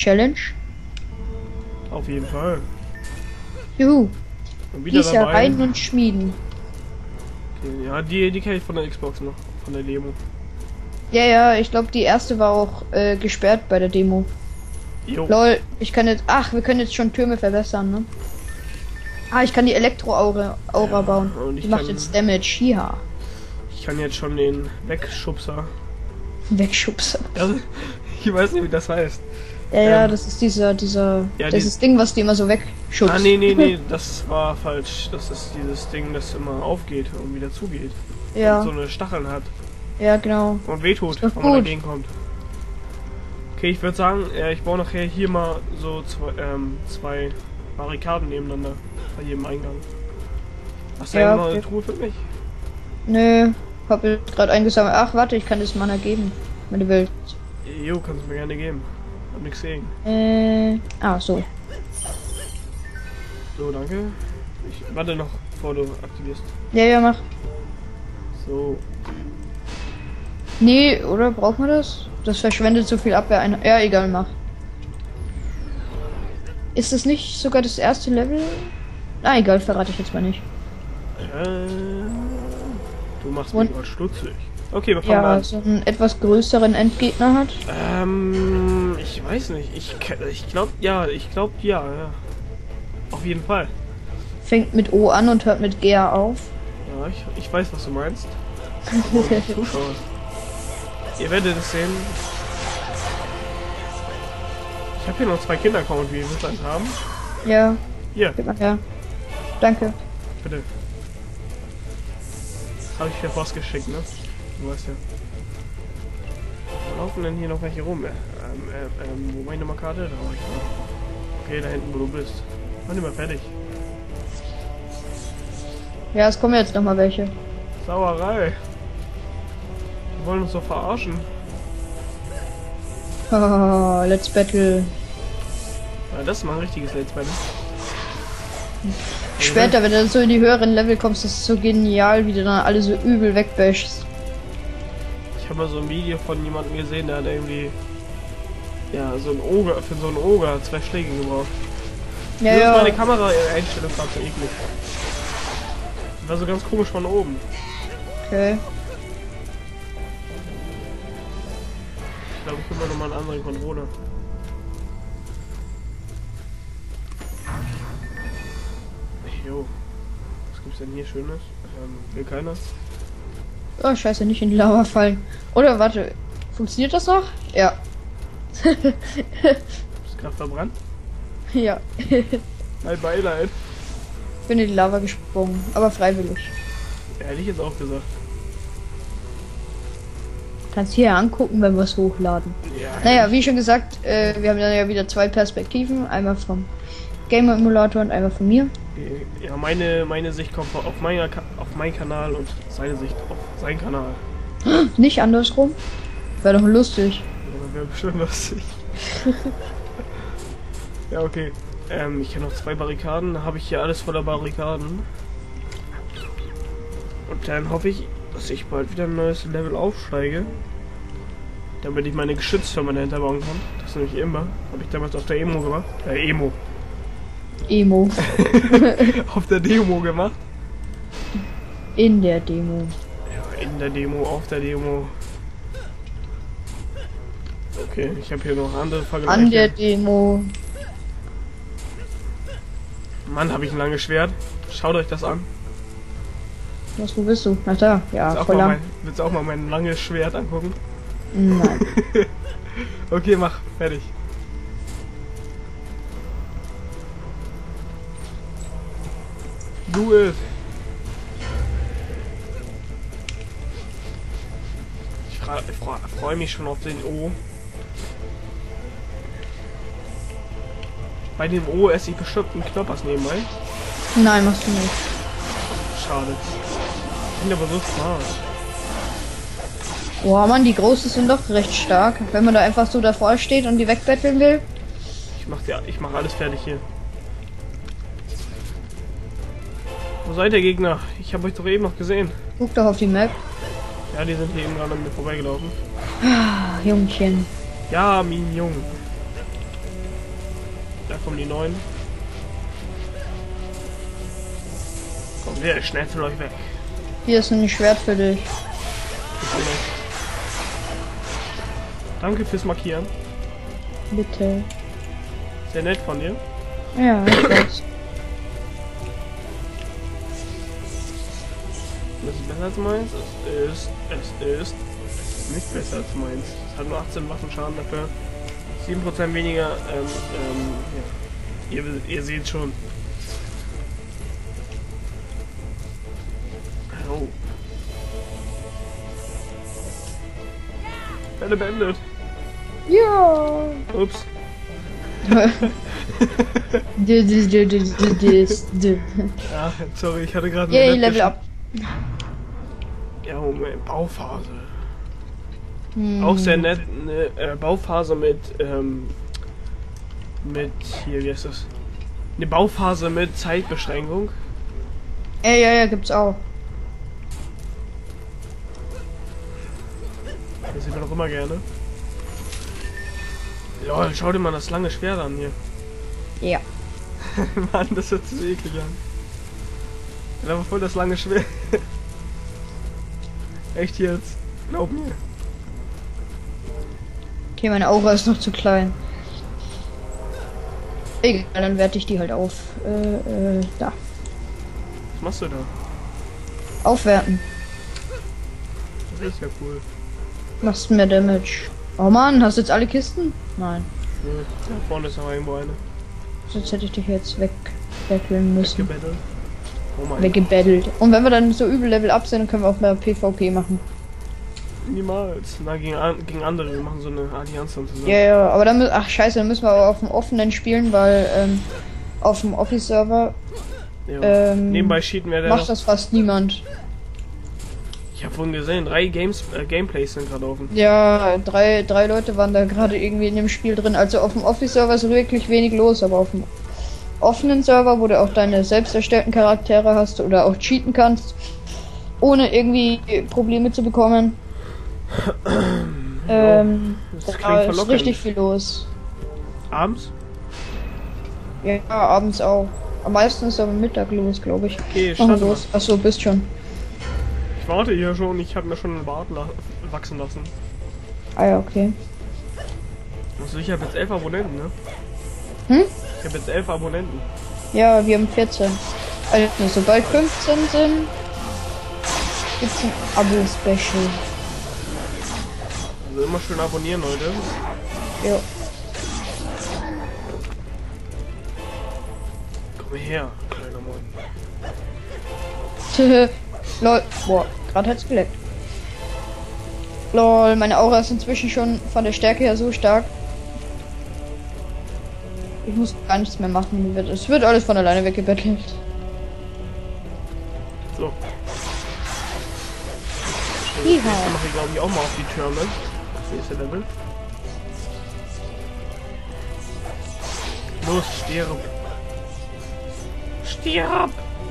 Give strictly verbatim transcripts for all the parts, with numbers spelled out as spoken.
Challenge. Auf jeden Fall. Juhu. Und wieder Dies Jahr dabei. rein und schmieden. Okay, ja, die, die kenne ich von der Xbox noch, von der Demo. Ja, ja, ich glaube, die erste war auch äh, gesperrt bei der Demo. Jo. Lol, ich kann jetzt. Ach, wir können jetzt schon Türme verbessern, ne? Ah, ich kann die Elektro-Aura Aura Ja, bauen. und ich Die macht kann- jetzt Damage. Hiha. Ich kann jetzt schon den Wegschubser. Wegschubsen. Also, ich weiß nicht, wie das heißt. Ja, ja, Ähm, das ist dieser, dieser, ja, dieses Ding, was die immer so wegschubst. Ah, nee, nee, nee, das war falsch. Das ist dieses Ding, das immer aufgeht und wieder zugeht. Ja, Und so eine Stacheln hat. ja, genau. Und wehtut, Ist doch wenn man gut. dagegen kommt. Okay, ich würde sagen, äh, ich baue nachher hier mal so zwei, ähm, zwei Barrikaden nebeneinander. Bei jedem Eingang. Hast du Ja, ja, noch eine okay. Truhe für mich? Nö, hab jetzt gerade eingesammelt. Ach, warte, ich kann das Mana geben, wenn du willst. Jo, kannst du mir gerne geben. Hab nix gegen. Äh, ah, so. So, danke. Ich warte noch, bevor du aktivierst. Ja, ja, mach. So. Nee, oder? Braucht man das? Das verschwendet so viel Abwehr. Ein ja, egal, mach. Ist das nicht sogar das erste Level? Ah, egal, verrate ich jetzt mal nicht. Äh, du machst Und- mich mal stutzig. Okay, wir fangen Ja, an. so einen etwas größeren Endgegner hat. Ähm, ich weiß nicht. Ich, ich glaube, ja, ich glaube, ja, ja. Auf jeden Fall. Fängt mit O an und hört mit G auf. Ja, ich, ich weiß, was du meinst. Und die Zuschauer. Ihr werdet es sehen. Ich habe hier noch zwei Kindercount, wie ihr wisst, eins haben. Ja, Hier, gib mal her. Danke. bitte. Habe ich per Post geschickt, ne? Du weißt ja. Wo laufen denn hier noch welche rum? Ähm, ähm, ähm, wo meine Nummerkarte? Da war ich noch. Okay, da hinten, wo du bist. Mach nicht mal fertig. Ja, es kommen jetzt noch mal welche. Sauerei. Die wollen uns doch verarschen. Oh, let's battle. Ja, das ist mal ein richtiges Let's Play. Später, wenn du so in die höheren Level kommst, ist es so genial, wie du dann alle so übel wegbashst. Ich habe mal so ein Video von jemandem gesehen, der hat irgendwie ja so ein Oger für so einen Oger zwei Schläge gebraucht. Ja, Nur ist ja. meine Kamera-Einstellung gerade so eklig. Die war so ganz komisch von oben. Okay. Ich glaube, ich hole mir nochmal einen anderen Controller. Jo. Was gibt's denn hier Schönes? Ähm, will keiner? Oh, scheiße, nicht in die Lava fallen. Oder, warte. Funktioniert das noch? Ja. Ist gerade verbrannt? Ja. Mein Beileid. Ich bin in die Lava gesprungen, aber freiwillig. Ja, hätte ich jetzt auch gesagt. Kannst hier angucken, wenn wir es hochladen. Ja, Naja, wie schon gesagt, äh, wir haben dann ja wieder zwei Perspektiven. Einmal vom Gamer Emulator und einmal von mir. ja meine, meine Sicht kommt auf, meiner, Ka- auf meinen Kanal und seine Sicht auf seinen Kanal. Nicht andersrum. Wäre doch lustig. Ja, wäre bestimmt lustig. Ja, okay. Ähm, ich habe noch zwei Barrikaden. Habe ich hier alles voller Barrikaden. Und dann hoffe ich, dass ich bald wieder ein neues Level aufsteige. Damit ich meine Geschütztürme dahinter bauen kann. Das ist nämlich immer. Habe ich damals auf der Emo gemacht. Äh, Emo. Emo. Auf der Demo gemacht. In der Demo. Ja, in der Demo, auf der Demo. Okay, ich habe hier noch andere Vergleiche. An der Demo. Mann, habe ich ein langes Schwert. Schaut euch das an. Was, wo bist du? Ach da, ja, Willst du auch, voll mal lang. mein, willst du auch mal mein langes Schwert angucken? Nein. Okay, mach. Fertig. Do it. Ich, fra- ich fra- freue mich schon auf den O. Bei dem O esse ich bestimmt einen Knoppers nebenbei. Nein, machst du nicht. Schade. Ich bin aber so smart. Boah, Mann, die Großen sind doch recht stark. Wenn man da einfach so davor steht und die wegbetteln will. Ich mach, ja, ich mach alles fertig hier. Wo seid ihr, Gegner? Ich habe euch doch eben noch gesehen. Guck doch auf die Map. Ja, die sind hier eben gerade an mir vorbeigelaufen. Ah, Jungchen. Ja, mein Junge. Da kommen die neuen. Kommt sehr schnell von euch weg. Hier ist ein Schwert für dich. Danke fürs Markieren. Bitte. Sehr nett von dir. Ja, ich weiß. Das ist besser als meins. Es ist, es ist nicht besser als meins. Es hat nur achtzehn Waffenschaden dafür. sieben Prozent weniger. Ähm, ähm, ja. ihr, ihr seht schon. Oh. Welle beendet. Ja. Ups. Dis, dis, dis, dis, dis. Ja, sorry, ich hatte gerade Yay, Level up. Ja, Moment, Bauphase. Hm. Auch sehr nett, eine äh, Bauphase mit, ähm, mit, hier, wie heißt das? Eine Bauphase mit Zeitbeschränkung. Ja, ja, ja, gibt's auch. Das sieht man doch immer gerne. Lol, schau dir mal das lange Schwert an hier. Ja. Mann, das hört sich so eklig an. Das war voll das lange Schwert. Echt jetzt? Glaub mir. Okay, meine Aura ist noch zu klein. Egal, dann werte ich die halt auf. Äh, äh, da. Was machst du da? Aufwerten. Das ist ja cool. Machst mehr Damage. Oh Mann, hast du jetzt alle Kisten? Nein. Ja, da vorne ist noch irgendwo eine. Sonst hätte ich dich jetzt weg weggeln müssen. Weggebettelt. Oh mein Weggebettelt. Und wenn wir dann so übel Level up sind, dann können wir auch mehr PvP machen. Niemals. Na, gegen, an, gegen andere. Wir machen so eine Allianz dann zusammen. Ja, ja, aber dann, mü- ach scheiße, dann müssen wir aber auf dem offenen spielen, weil ähm, auf dem Office-Server Ja. ähm, Nebenbei cheaten wir macht das fast niemand. Ich habe vorhin gesehen, drei Games, äh, Gameplays sind gerade offen. Ja, drei, drei Leute waren da gerade irgendwie in dem Spiel drin. Also auf dem Office-Server ist wirklich wenig los, aber auf dem offenen Server, wo du auch deine selbst erstellten Charaktere hast oder auch cheaten kannst, ohne irgendwie Probleme zu bekommen. ähm, Das da klingt ist verlockend. richtig viel los. Abends? Ja, abends auch. Am meisten ist aber Mittag los, glaube ich. Okay, Machen wir starte los. Achso, bist schon. Ich warte hier schon, ich habe mir schon einen Bart la- wachsen lassen. Ah ja, okay. Also ich habe jetzt elf Abonnenten, ne? Hm? Ich habe jetzt elf Abonnenten. Ja, wir haben vierzehn. Also sobald fünfzehn sind, gibt's ein Abo-Special. Also immer schön abonnieren, Leute. Ja. Komm her, kleiner Mann. Lol. Boah, gerade hat's geleckt. Lol, meine Aura ist inzwischen schon von der Stärke her so stark. Ich muss gar nichts mehr machen. Es wird alles von alleine weggebettelt. So. Iha. Ich mache glaube ich auch mal auf die Türme. Das nächste Level. Los, stirb. Stirb!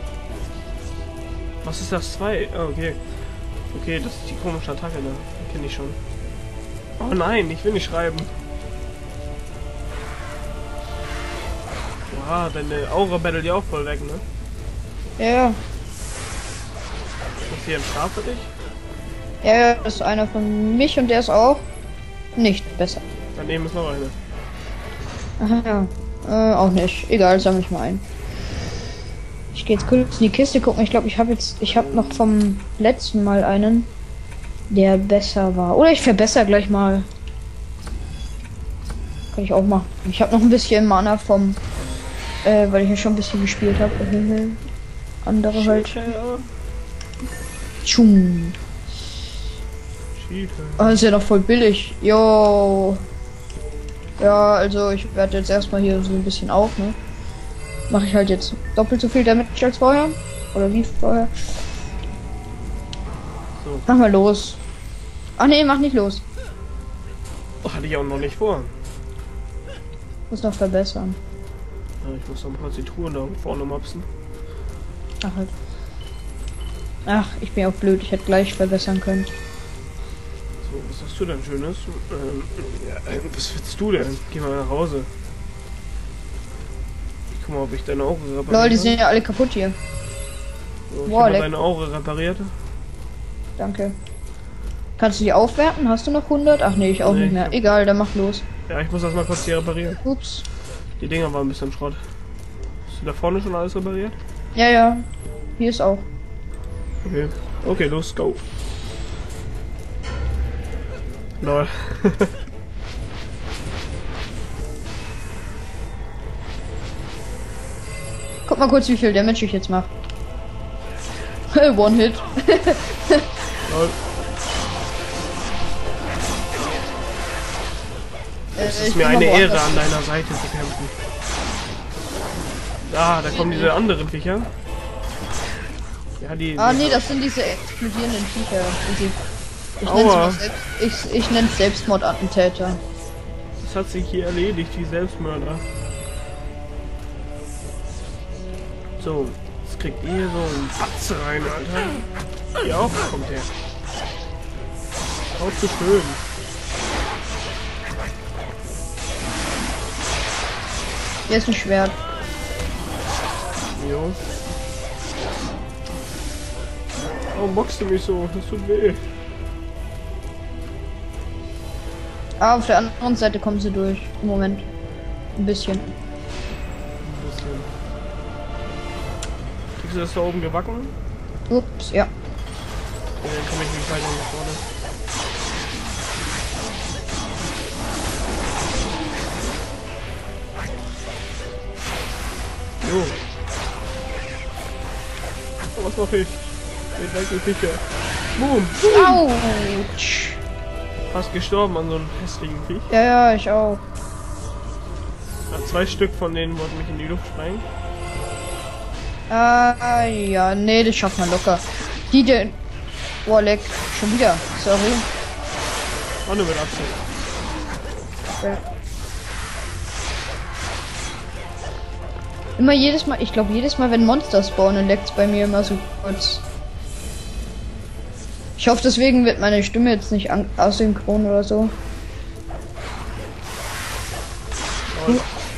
Was ist das? Zwei? Oh, okay. Okay, das ist die komische Attacke, ne? Die kenne ich schon. Oh nein, ich will nicht schreiben. Oha, deine Aura battelt ja auch voll weg, ne? Ja, Ist das hier im Start für dich? ja, ja, das ist einer von mich und der ist auch nicht besser. Daneben ist noch eine. Aha, ja. Äh, auch nicht. Egal, sammle ich mal ein. Ich gehe jetzt kurz in die Kiste gucken. Ich glaube, ich habe jetzt, ich habe noch vom letzten Mal einen, der besser war. Oder ich verbessere gleich mal. Kann ich auch machen. Ich habe noch ein bisschen Mana vom, äh, weil ich ja schon ein bisschen gespielt habe. Andere halt. Tschung. Oh, ist ja noch voll billig. Jo. Ja, also ich werde jetzt erstmal hier so ein bisschen auf, ne? Mache ich halt jetzt doppelt so viel damit als vorher. Oder wie vorher. So. Mach mal los. Ach nee, mach nicht los. Oh, hatte ich auch noch nicht vor. Muss noch verbessern. Ja, ich muss noch mal die Truhe da vorne mapsen. Ach halt. Ach, ich bin auch blöd. Ich hätte gleich verbessern können. So, was hast du denn Schönes? Ähm, ja, äh, was willst du denn? Geh mal nach Hause. mal, ob ich deine Aura repariert Lol, die habe. sind ja alle kaputt hier. So, ich Boah, habe leck. deine Aura repariert. Danke. Kannst du die aufwerten? Hast du noch hundert? Ach nee, ich auch Nee, nicht mehr. ich hab- Egal, dann mach los. Ja, ich muss das mal kurz hier reparieren. Ups. Die Dinger waren ein bisschen Schrott. Hast du da vorne schon alles repariert? Ja, ja. Hier ist auch. Okay. Okay, los, go. Lol. Guck mal kurz, wie viel Damage ich jetzt mache. One Hit. Lol. Es Äh, ist ich mir bin eine mal Ehre, woanders. an deiner Seite zu kämpfen. Ah, da kommen diese anderen Viecher. Ja, die. Ah die nee, das sind diese explodierenden Viecher. Diese, ich Aua. nenne es selbst, ich, ich nenn's Selbstmordattentäter. Das hat sich hier erledigt, wie Selbstmörder. So, jetzt kriegt ihr so einen Patz rein, Alter. Hier auch, kommt her. Auch zu schön. Hier ist ein Schwert. Jo. Warum boxst du mich so? Das tut weh. Ah, auf der anderen Seite kommen sie durch. Im Moment. Ein bisschen. Ein bisschen. Kriegst du das da oben gebacken? Ups, ja. Ja, dann komme ich nicht weiter nach vorne. Jo. Oh, was mach ich? Den weg, die Viecher. Boom! Autsch! Fast gestorben an so einem hässlichen Viech. Ja, ja, ich auch. Ja, zwei Stück von denen wollten mich in die Luft sprengen. Ah, ja, nee, das schafft man locker. Die denn. Boah, leck. Schon wieder. Sorry. War nur mit Absicht. Ja. Immer jedes Mal, ich glaube jedes Mal, wenn Monster spawnen, leckt's bei mir immer so kurz. Ich hoffe, deswegen wird meine Stimme jetzt nicht an- asynchron oder so. Und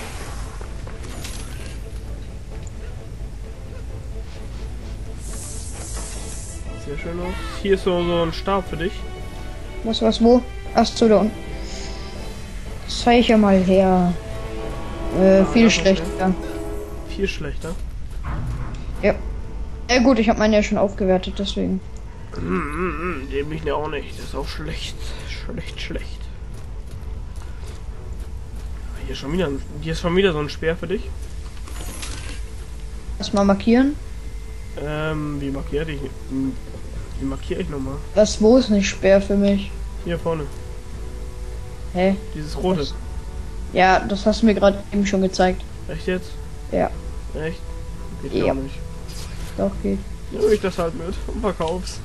sehr schön aus. Hier ist so, so ein Stab für dich. Was, was, wo? Ach so, da unten. Zeig ja mal her. Äh, Ah, viel das ist schlechter. Viel schlechter. Ja. Ja gut, ich habe meinen ja schon aufgewertet, deswegen. Mm, mm, mm, den bin ich ja auch nicht. Das ist auch schlecht. Schlecht, schlecht. Hier ist schon wieder, ein- hier ist schon wieder so ein Speer für dich. Erstmal markieren. Ähm, wie markiere ich? hm, Wie markiere ich nochmal? Das wo ist nicht schwer für mich. Hier vorne. Hä? Dieses rote. Das- Ja, das hast du mir gerade eben schon gezeigt. Echt jetzt? Ja, Echt? Geht Ja. gar nicht. doch geht. Nimm ich das halt mit und verkauf's.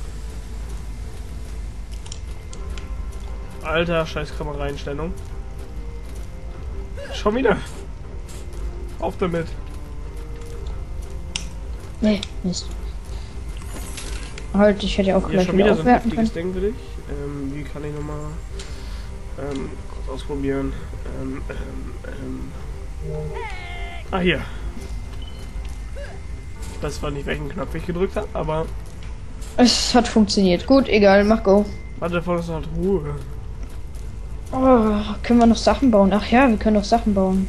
Alter, scheiß Kameraeinstellung. Schon wieder. Auf damit. Nee, Mist. Halt, ich hätte ja auch Hier gleich schon wieder wieder so ein aufwerten giftiges können. Ding für dich. Ähm, wie kann ich nochmal ähm, kurz ausprobieren? Ähm, ähm, ähm. Ah, hier. Ich weiß zwar nicht, welchen Knopf ich gedrückt habe, aber Es hat funktioniert. Gut, egal, mach go. warte, davon ist halt Ruhe. Oh, können wir noch Sachen bauen? Ach ja, wir können doch Sachen bauen.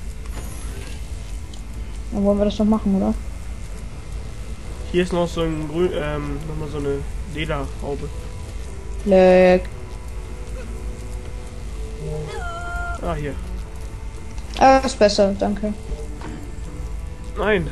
Dann wollen wir das doch machen, oder? Hier ist noch so ein grün, ähm, nochmal so eine Lederhaube. Leck. Ah, hier. Ah, ist besser, danke. Nein.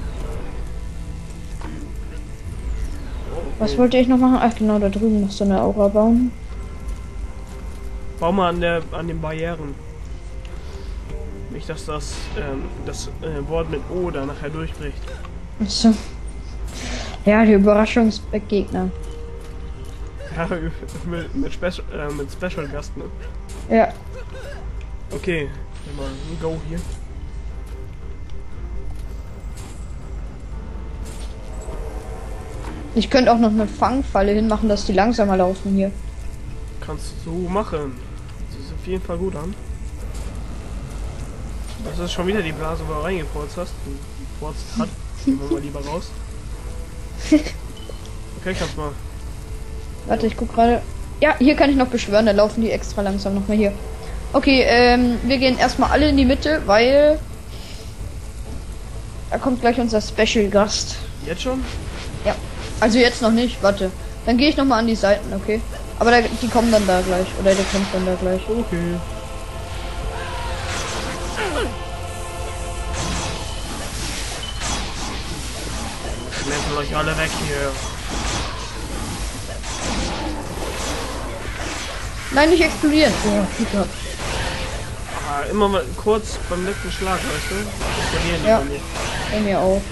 Was wollte ich noch machen? Ach genau, da drüben noch so eine Aura bauen. Bau mal an der an den Barrieren. Nicht, dass das ähm, das äh, Wort mit O da nachher durchbricht. So. Ja, die Überraschungsgegner. Ja, mit, mit, Special, äh, mit Special Gast, ne? Ja. Okay, dann mal ein Go hier. Ich könnte auch noch eine Fangfalle hinmachen, dass die langsamer laufen hier. Kannst du so machen. Das sieht auf jeden Fall gut an. Das ist schon wieder die Blase, wo du reingefurzt hast. Gefurzt hat. Gehen wir mal lieber raus. Okay, kannst mal. Warte, ich guck gerade. Ja, hier kann ich noch beschwören, da laufen die extra langsam noch mal hier. Okay, ähm, wir gehen erstmal alle in die Mitte, weil da kommt gleich unser Special-Gast. Jetzt schon? Ja, also jetzt noch nicht, warte. Dann gehe ich noch mal an die Seiten, okay? Aber da, die kommen dann da gleich, oder der kommt dann da gleich. Okay. Schmecken euch alle weg hier. Nein, nicht explodieren. Oh, super. Ah, immer mal kurz beim letzten Schlag, weißt du? Explodieren die Ja. bei mir. Bei mir auch.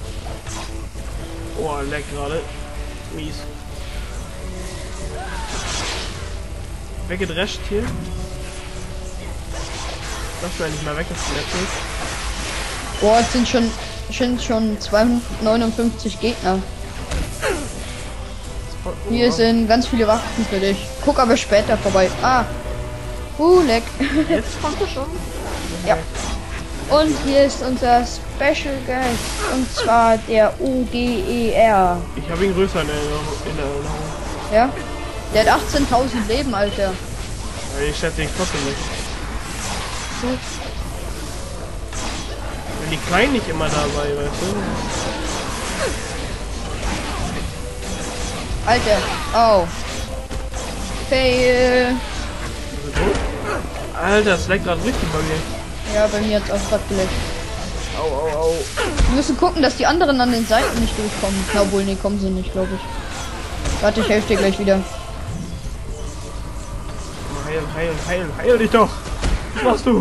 Oh, leck gerade. Mies. Weggedrescht hier. Lass mir nicht mal weg, das letzte. Boah, es sind schon, sind schon zweihundertneunundfünfzig Gegner. Oh, oh, Hier oh. sind ganz viele Waffen für dich. Guck aber später vorbei. Ah. Uh, leck. Jetzt kommt er schon. Ja. Und hier ist unser Special Guest. Und zwar der U G E R. Ich habe ihn größer in Erinnerung. In Erinnerung. Ja? Der hat achtzehntausend Leben, Alter. Ja, ich schätze ihn trotzdem nicht. Wenn die Kleinen nicht immer dabei, weißt du? Alter. Oh. Fail. Ist er tot? Alter, das leckt gerade richtig bei mir. Ja, bei mir hat's auch grad geleckt. Au, au, au. Wir müssen gucken, dass die anderen an den Seiten nicht durchkommen. Na, obwohl, nee, kommen sie nicht, glaube ich. Warte, ich helfe dir gleich wieder. Heilen, heilen, heilen, heil dich doch! Was machst du?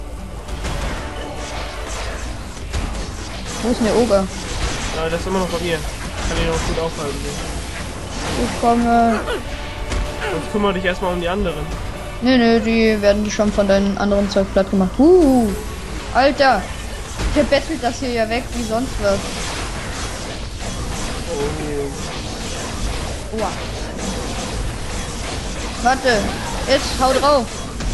Wo ist denn der Oger? Ja, das ist immer noch bei mir. Kann ich noch gut aufhalten. Ich komme. Sonst kümmere dich erstmal um die anderen. Nö, nö, die werden die schon von deinen anderen Zeug platt gemacht. Uh, Alter. Der bettelt das hier ja weg wie sonst was. Oh. Oha. Warte. Jetzt hau drauf.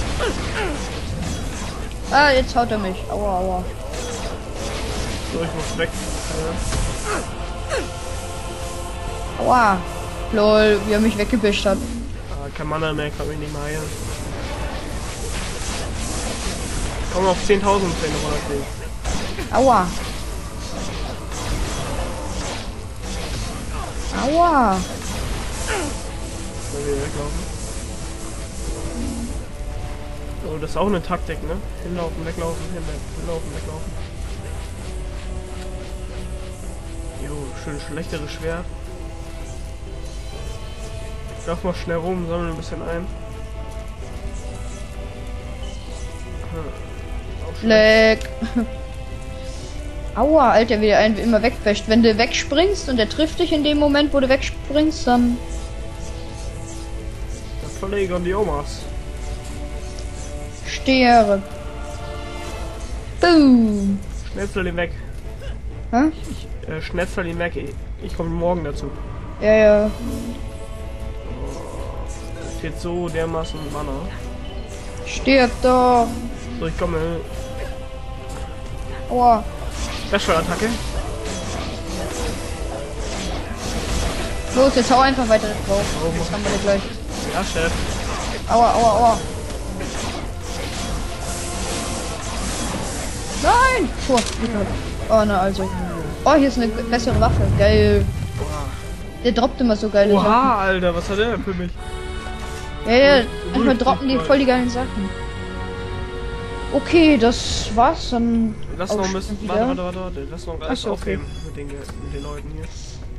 Ah, jetzt haut er mich. Aua, aua. So, ich muss weg. Ja. Aua. Lol, wie er mich weggebischt hat. Ah, kein Mana mehr, kann mich nicht mehr heilen. Komm auf zehntausend Zähne runterkriegen. Aua. Aua. Wenn wir weglaufen. Oh, das ist auch eine Taktik, ne? Hinlaufen, weglaufen, hinlaufen, weglaufen. Jo, schön schlechteres Schwert. Ich lauf mal schnell rum, sammle ein bisschen ein. Hm. Leck. Aua, Alter, wie der einen immer wegwäscht. Wenn du wegspringst und der trifft dich in dem Moment, wo du wegspringst, dann... Der Kollege und die Omas. Stirb. Boom. Schnetzel ihn weg. Hä? Ich, äh, schnetzel ihn weg. Ich, ich komme morgen dazu. Ja, ja. Fehlt so dermaßen Mana. Stirb doch. So, ich komme. Aua. Special-Attacke. Los, jetzt hau einfach weiter drauf. Oh, Das haben wir gleich. Ja, Chef. Aua, aua, aua. Nein! Puh, oh, na also. Oh, hier ist eine bessere Waffe. Geil. Der droppt immer so geile Sachen. Oha, Alter, was hat der denn für mich? Ja, ja, manchmal droppen die voll die geilen Sachen. Okay, das war's dann. Lass auch noch ein schon bisschen. wieder. Warte, warte, warte, warte. Lass noch alles Ach so, okay. aufheben mit den, mit den Leuten hier.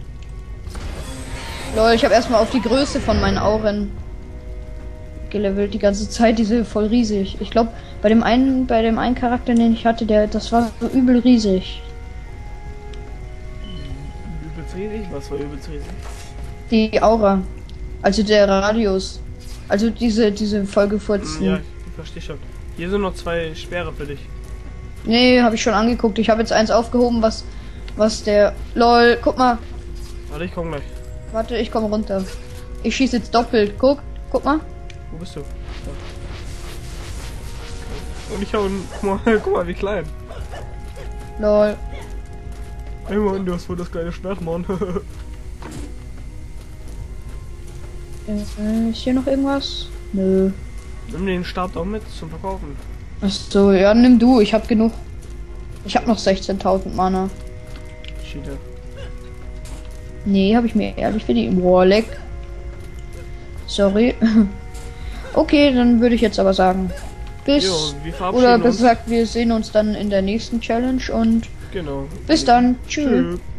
Lol, ich habe erstmal auf die Größe von meinen Auren gelevelt die ganze Zeit. Die sind voll riesig. Ich glaube, bei dem einen, bei dem einen Charakter, den ich hatte, der, das war so übel riesig. Übelst riesig? Was war übelst riesig? Die Aura. Also der Radius. Also diese, diese vollgefurzten. Ja, ich verstehe schon. Hier sind noch zwei Speere für dich. Nee, habe ich schon angeguckt. Ich habe jetzt eins aufgehoben, was, was der. Lol, guck mal. Warte, ich komm gleich. Warte, ich komme runter. Ich schieße jetzt doppelt. Guck, guck mal. Wo bist du? Da. Und ich hau einen. Guck mal, guck mal, wie klein. Lol. Ey Mann, du hast wohl das geile Schwert, Mann. Äh, ist hier noch irgendwas? Nö. Nimm den Stab doch mit zum Verkaufen. Achso, ja, nimm du, ich hab genug. Ich hab noch sechzehntausend Mana. Cheater. Nee, habe ich mir ehrlich verdient. Boah, leck. Sorry. Okay, dann würde ich jetzt aber sagen, bis, Jo, wir verabschieden oder uns. besser gesagt, wir sehen uns dann in der nächsten Challenge und Genau. bis dann. Tschüss. Tschüss.